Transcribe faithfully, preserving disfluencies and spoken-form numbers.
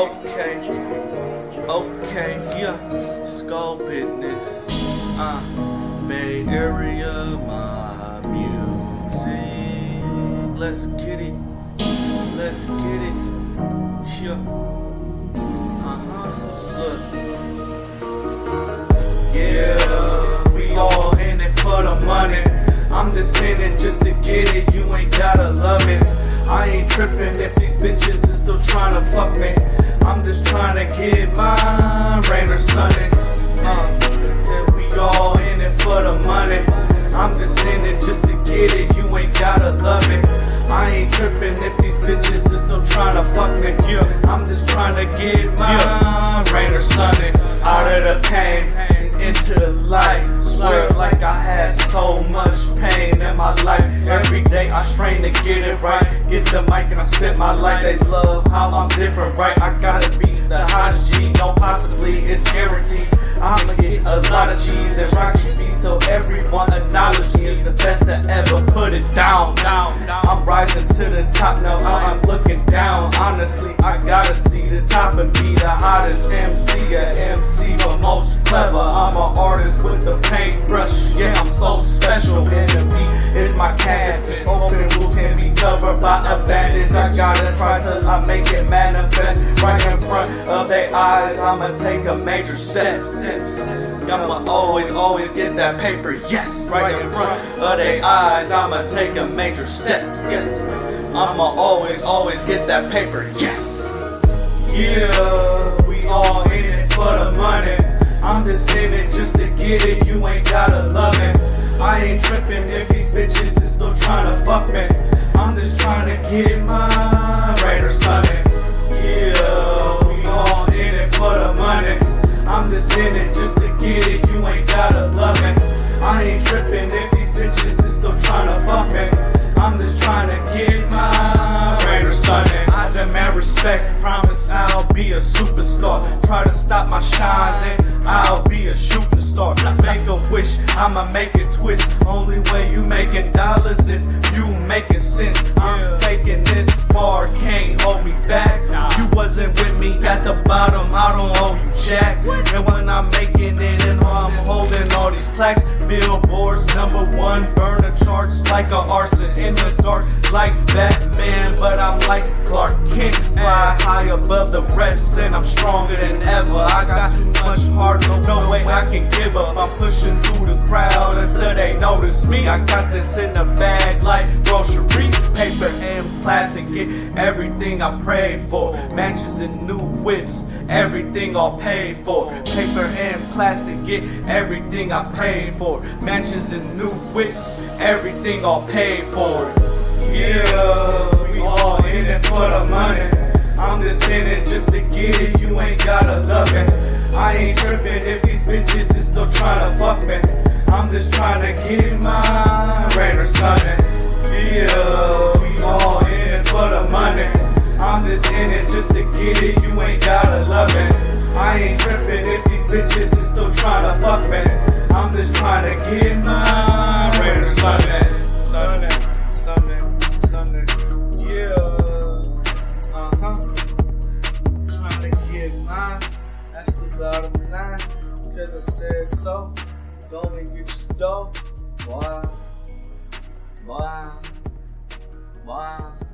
Okay, okay, yeah, let's go Bidnez. Uh, Bay Area Mob Muzik. Let's get it, let's get it, yeah. Uh-huh, look. Yeah, we all in it for the money. I'm just in it just to get it, you ain't gotta love it. I ain't tripping if these bitches is still trying to fuck me. I'm just trying to get mine, rain or sunny. Uh, yeah, we all in it for the money. I'm just in it just to get it, you ain't gotta love it. I ain't tripping if these bitches is still trying to fuck me. Yeah, I'm just trying to get mine, yeah. Rain or sunny. Out of the pain and into the light. Swear like I had so much pain in my life. Every day I strain to get it right. Get the mic and I spit my life. They love how I'm different, right? I gotta be the hottest G, no possibly, it's guaranteed. I'ma get a lot of cheese and rock beat so everyone acknowledge me is the best to ever put it down, down, down. I'm rising to the top now, I'm looking down. Honestly, I gotta see the top and be the hottest M C, a M C but most clever. I'm an artist with the paintbrush, yeah, I'm so special. And the beat is my canvas, open rules can be covered by a bandage. I gotta try till I make it manifest. Right in front of their eyes, I'ma take a major step. I'ma always, always get that paper, yes. Right in front of their eyes, I'ma take a major step. I'ma always, always get that paper, yes. Yeah, we all in it for the money. I'm just in it just to get it, you ain't gotta love it. I ain't tripping if these bitches is still trying to fuck me. I'm just trying to get mine, rain or sunny. Yeah, we all in it for the money. I'm just in it just to get it, you ain't gotta love it. I ain't tripping if these bitches is still trying to fuck me. I'm just trying to get mine, rain or sunny. I demand respect, promise I'll be a superstar. Try to stop my shine, then I'll be a shooting star. Make a wish, I'ma make it twist. Only way you making dollars if you making sense. I'm taking this far, can't hold me back. You wasn't with me at the bottom, I don't owe you jack. And when I'm making it and I'm holding all these plaques, billboards, number one, burn the charts like a arson in the dark, like Batman, but I'm like Clark Kent, fly high above the rest, and I'm stronger than ever. I got too much heart, no, no way I can give up. I'm pushing through the crowd until they notice me. I got this in the bag like groceries, paper and plastic, get everything I prayed for. Matches and new whips, everything I'll pay for. Paper and plastic, get everything I paid for. Matches and new whips, everything I'll pay for. Yeah, we all in it for the money. I'm just in it just to get it, you ain't gotta love it. I ain't tripping if these bitches is still trying to fuck me. I'm just trying to get mine, rain or sunny. Yeah, we all in it for the money. I'm just in it just to get it, you ain't gotta love it. I ain't tripping if these bitches is still trying to fuck me. I'm just trying to get mine, rain or sunny. Sunny, sunny, sunny, yeah. Uh-huh. Trying to get mine, that's the bottom line. Cause I said so. Go and get your dough. Why? Why? Why?